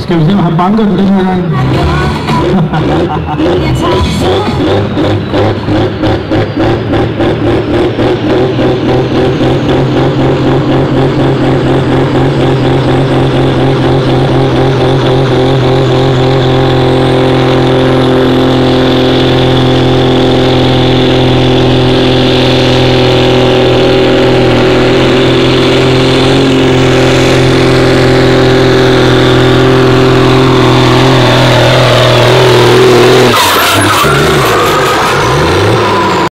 Skal vi se, om han banker den her gang?